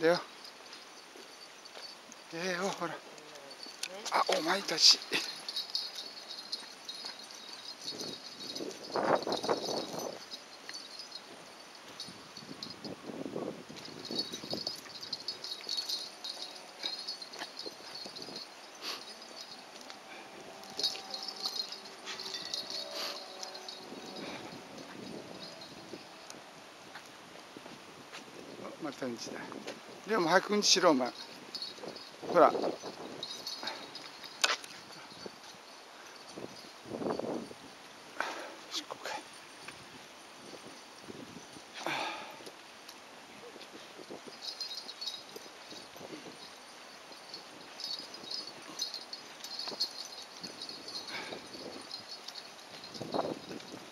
だよ。ほら。あ、お前たち。またうんちだ。でも早くうんちしろ、お前。ほら。